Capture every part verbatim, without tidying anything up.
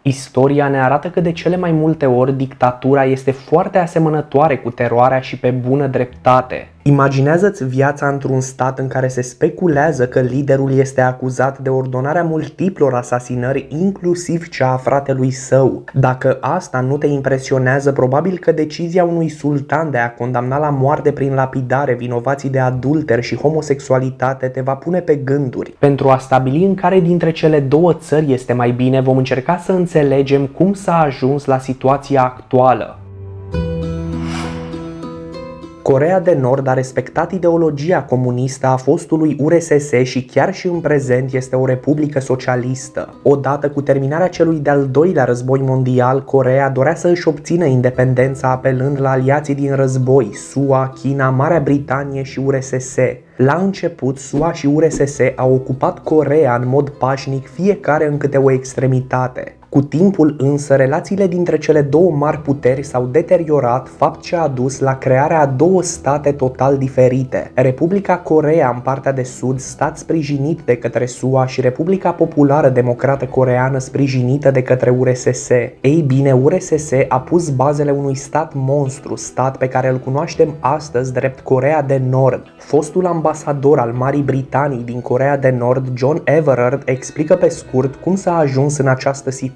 Istoria ne arată că de cele mai multe ori dictatura este foarte asemănătoare cu teroarea și pe bună dreptate. Imaginează-ți viața într-un stat în care se speculează că liderul este acuzat de ordonarea multiplor asasinări, inclusiv cea a fratelui său. Dacă asta nu te impresionează, probabil că decizia unui sultan de a condamna la moarte prin lapidare vinovații de adulter și homosexualitate te va pune pe gânduri. Pentru a stabili în care dintre cele două țări este mai bine, vom încerca să înțelegem cum s-a ajuns la situația actuală. Coreea de Nord a respectat ideologia comunistă a fostului U R S S și chiar și în prezent este o republică socialistă. Odată cu terminarea celui de-al doilea război mondial, Coreea dorea să își obțină independența apelând la aliații din război, S U A, China, Marea Britanie și U R S S. La început, S U A și U R S S au ocupat Coreea în mod pașnic, fiecare în câte o extremitate. Cu timpul însă, relațiile dintre cele două mari puteri s-au deteriorat, fapt ce a dus la crearea a două state total diferite. Republica Coreea în partea de sud, stat sprijinit de către S U A, și Republica Populară Democrată Coreeană sprijinită de către U R S S. Ei bine, U R S S a pus bazele unui stat monstru, stat pe care îl cunoaștem astăzi drept Coreea de Nord. Fostul ambasador al Marii Britanii din Coreea de Nord, John Everard, explică pe scurt cum s-a ajuns în această situație.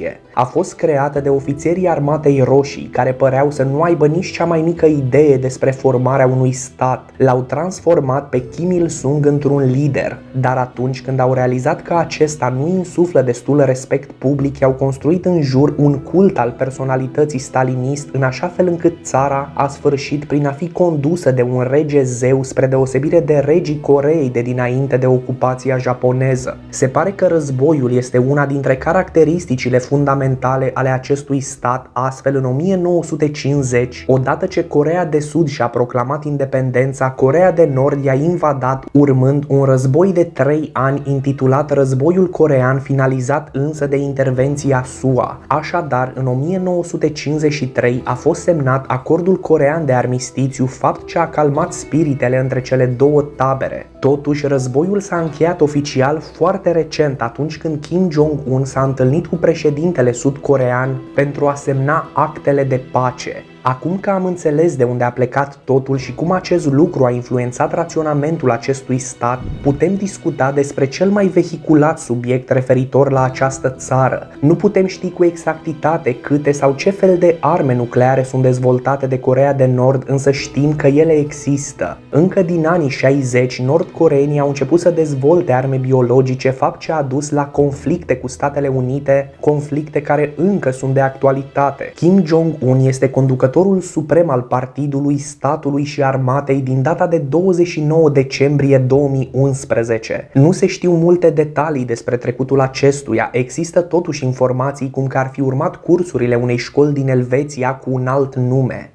A fost creată de ofițerii Armatei Roșii, care păreau să nu aibă nici cea mai mică idee despre formarea unui stat. L-au transformat pe Kim Il-sung într-un lider, dar atunci când au realizat că acesta nu insuflă destul respect public, i-au construit în jur un cult al personalității stalinist, în așa fel încât țara a sfârșit prin a fi condusă de un rege zeu, spre deosebire de regii Coreei de dinainte de ocupația japoneză. Se pare că războiul este una dintre caracteristicile fundamentale ale acestui stat, astfel în o mie nouă sute cincizeci, odată ce Coreea de Sud și-a proclamat independența, Coreea de Nord i-a invadat, urmând un război de trei ani intitulat Războiul Coreean, finalizat însă de intervenția S U A. Așadar, în o mie nouă sute cincizeci și trei a fost semnat Acordul Coreean de Armistițiu, fapt ce a calmat spiritele între cele două tabere. Totuși, războiul s-a încheiat oficial foarte recent, atunci când Kim Jong-un s-a întâlnit cu președintele sud-coreean pentru a semna actele de pace. Acum că am înțeles de unde a plecat totul și cum acest lucru a influențat raționamentul acestui stat, putem discuta despre cel mai vehiculat subiect referitor la această țară. Nu putem ști cu exactitate câte sau ce fel de arme nucleare sunt dezvoltate de Coreea de Nord, însă știm că ele există. Încă din anii șaizeci, nord-coreenii au început să dezvolte arme biologice, fapt ce a dus la conflicte cu Statele Unite, conflicte care încă sunt de actualitate. Kim Jong-un este conducătorul suprem al Partidului, Statului și Armatei din data de douăzeci și nouă decembrie două mii unsprezece. Nu se știu multe detalii despre trecutul acestuia, există totuși informații cum că ar fi urmat cursurile unei școli din Elveția cu un alt nume.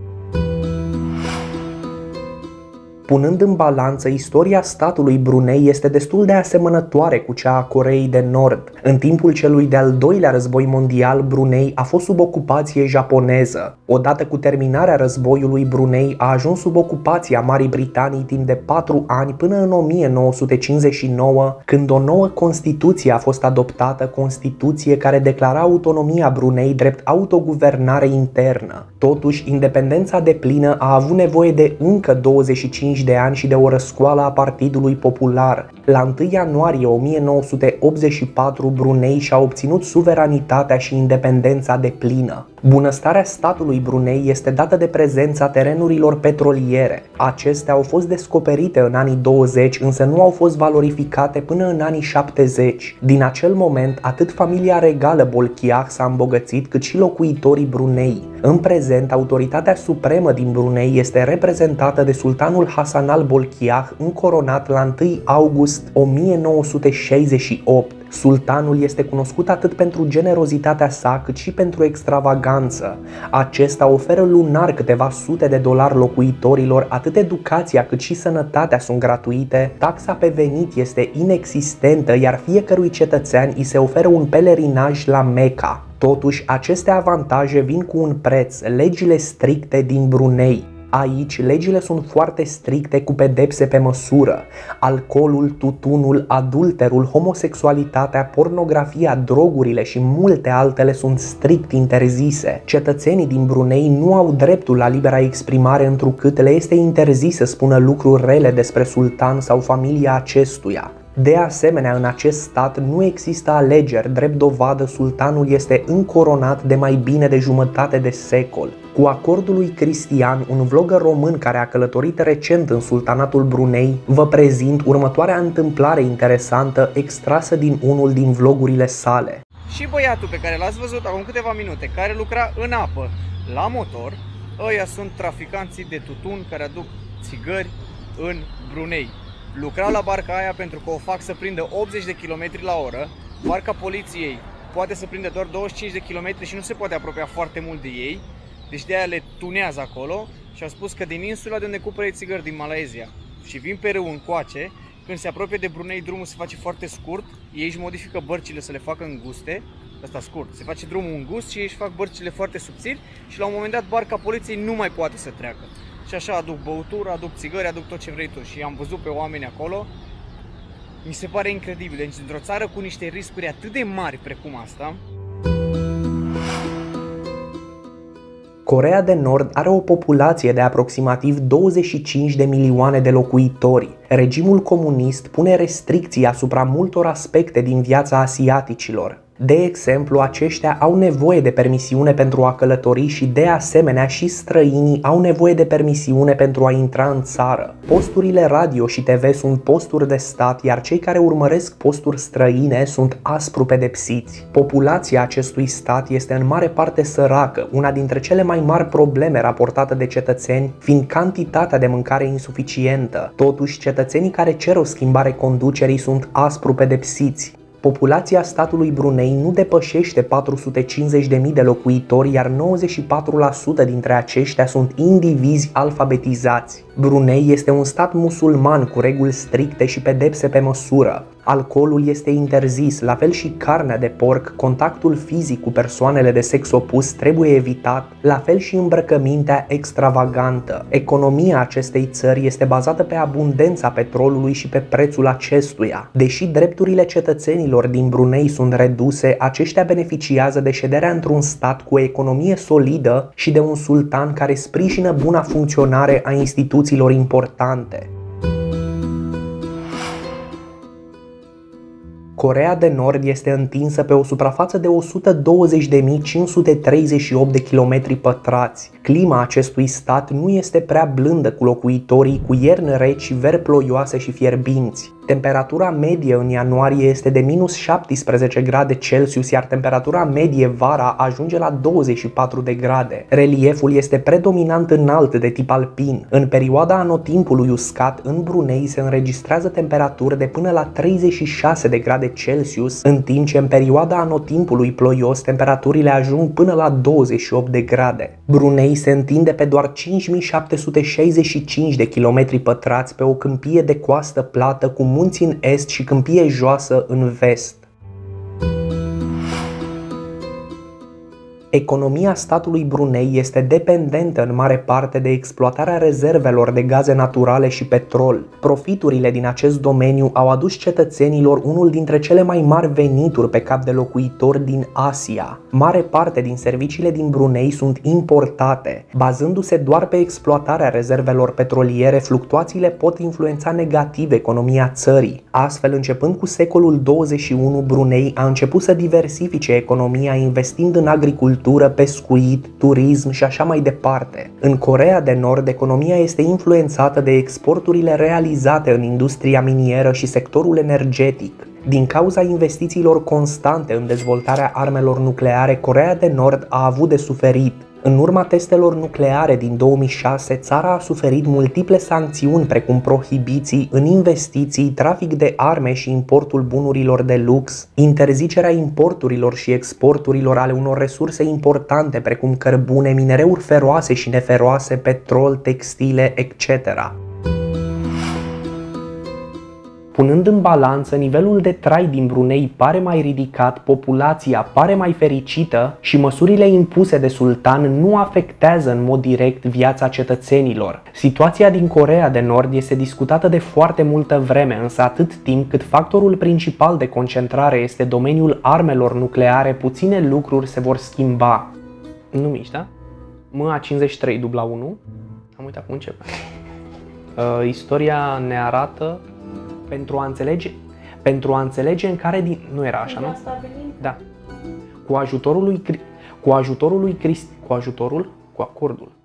Punând în balanță, istoria statului Brunei este destul de asemănătoare cu cea a Coreei de Nord. În timpul celui de-al doilea război mondial, Brunei a fost sub ocupație japoneză. Odată cu terminarea războiului, Brunei a ajuns sub ocupația Marii Britanii timp de patru ani, până în o mie nouă sute cincizeci și nouă, când o nouă Constituție a fost adoptată, Constituție care declara autonomia Brunei drept autoguvernare internă. Totuși, independența deplină a avut nevoie de încă douăzeci și cinci de ani și de o răscoală a Partidului Popular. La întâi ianuarie o mie nouă sute optzeci și patru, Brunei și-a obținut suveranitatea și independența deplină. Bunăstarea statului Brunei este dată de prezența terenurilor petroliere. Acestea au fost descoperite în anii douăzeci, însă nu au fost valorificate până în anii șaptezeci. Din acel moment, atât familia regală Bolkiah s-a îmbogățit, cât și locuitorii Brunei. În prezent, autoritatea supremă din Brunei este reprezentată de sultanul Hassan al Bolkiah, încoronat la întâi august o mie nouă sute șaizeci și opt. Sultanul este cunoscut atât pentru generozitatea sa, cât și pentru extravaganță. Acesta oferă lunar câteva sute de dolari locuitorilor, atât educația cât și sănătatea sunt gratuite, taxa pe venit este inexistentă, iar fiecărui cetățean îi se oferă un pelerinaj la Mecca. Totuși, aceste avantaje vin cu un preț, legile stricte din Brunei. Aici, legile sunt foarte stricte cu pedepse pe măsură. Alcoolul, tutunul, adulterul, homosexualitatea, pornografia, drogurile și multe altele sunt strict interzise. Cetățenii din Brunei nu au dreptul la libera exprimare, întrucât le este interzis să spună lucruri rele despre sultan sau familia acestuia. De asemenea, în acest stat nu există alegeri, drept dovadă sultanul este încoronat de mai bine de jumătate de secol. Cu acordul lui Cristian, un vlogger român care a călătorit recent în sultanatul Brunei, vă prezint următoarea întâmplare interesantă extrasă din unul din vlogurile sale. Și băiatul pe care l-ați văzut acum câteva minute, care lucra în apă, la motor, ăia sunt traficanții de tutun care aduc țigări în Brunei. Lucra la barca aia pentru că o fac să prindă optzeci de kilometri la oră. Barca poliției poate să prindă doar douăzeci și cinci de kilometri și nu se poate apropia foarte mult de ei. Deci de aia le tunează acolo și au spus că din insula de unde cumpără țigări din Malaysia și vin pe râu încoace, când se apropie de Brunei drumul se face foarte scurt, ei își modifică bărcile să le facă înguste, asta scurt, se face drumul îngust și ei își fac bărcile foarte subțiri și la un moment dat barca poliției nu mai poate să treacă. Și așa aduc băutură, aduc țigări, aduc tot ce vrei tu. Și am văzut pe oameni acolo. Mi se pare incredibil. Deci într-o țară cu niște riscuri atât de mari precum asta. Coreea de Nord are o populație de aproximativ douăzeci și cinci de milioane de locuitori. Regimul comunist pune restricții asupra multor aspecte din viața asiaticilor. De exemplu, aceștia au nevoie de permisiune pentru a călători și de asemenea și străinii au nevoie de permisiune pentru a intra în țară. Posturile radio și T V sunt posturi de stat, iar cei care urmăresc posturi străine sunt aspru pedepsiți. Populația acestui stat este în mare parte săracă, una dintre cele mai mari probleme raportate de cetățeni fiind cantitatea de mâncare insuficientă. Totuși, cetățenii care cer o schimbare conducerii sunt aspru pedepsiți. Populația statului Brunei nu depășește patru sute cincizeci de mii de locuitori, iar nouăzeci și patru la sută dintre aceștia sunt indivizi alfabetizați. Brunei este un stat musulman cu reguli stricte și pedepse pe măsură. Alcoolul este interzis, la fel și carnea de porc, contactul fizic cu persoanele de sex opus trebuie evitat, la fel și îmbrăcămintea extravagantă. Economia acestei țări este bazată pe abundența petrolului și pe prețul acestuia. Deși drepturile cetățenilor din Brunei sunt reduse, aceștia beneficiază de șederea într-un stat cu o economie solidă și de un sultan care sprijină buna funcționare a instituțiilor importante. Coreea de Nord este întinsă pe o suprafață de o sută douăzeci de mii cinci sute treizeci și opt de kilometri pătrați. Clima acestui stat nu este prea blândă cu locuitorii, cu ierni reci și veri ploioase și fierbinți. Temperatura medie în ianuarie este de minus șaptesprezece grade Celsius, iar temperatura medie vara ajunge la douăzeci și patru de grade. Relieful este predominant înalt de tip alpin. În perioada anotimpului uscat, în Brunei se înregistrează temperaturi de până la treizeci și șase de grade Celsius, în timp ce în perioada anotimpului ploios temperaturile ajung până la douăzeci și opt de grade. Brunei se întinde pe doar cinci mii șapte sute șaizeci și cinci de kilometri pătrați pe o câmpie de coastă plată cu munți în est și câmpie joasă în vest. Economia statului Brunei este dependentă în mare parte de exploatarea rezervelor de gaze naturale și petrol. Profiturile din acest domeniu au adus cetățenilor unul dintre cele mai mari venituri pe cap de locuitor din Asia. Mare parte din serviciile din Brunei sunt importate. Bazându-se doar pe exploatarea rezervelor petroliere, fluctuațiile pot influența negativ economia țării. Astfel, începând cu secolul douăzeci și unu, Brunei a început să diversifice economia investind în agricultură, pescuit, turism și așa mai departe. În Coreea de Nord, economia este influențată de exporturile realizate în industria minieră și sectorul energetic. Din cauza investițiilor constante în dezvoltarea armelor nucleare, Coreea de Nord a avut de suferit. În urma testelor nucleare din două mii șase, țara a suferit multiple sancțiuni precum prohibiții în investiții, trafic de arme și importul bunurilor de lux, interzicerea importurilor și exporturilor ale unor resurse importante precum cărbune, minereuri feroase și neferoase, petrol, textile, et cetera. Punând în balanță, nivelul de trai din Brunei pare mai ridicat, populația pare mai fericită și măsurile impuse de sultan nu afectează în mod direct viața cetățenilor. Situația din Coreea de Nord este discutată de foarte multă vreme, însă atât timp cât factorul principal de concentrare este domeniul armelor nucleare, puține lucruri se vor schimba. Nu mici, da? M A cincizeci și trei dubla unu. Am uitat cum începe. Uh, istoria ne arată pentru a înțelege, pentru a înțelege în care din... Nu era așa, nu? Da. Cu ajutorul lui, cu ajutorul lui Crist, cu ajutorul, cu acordul.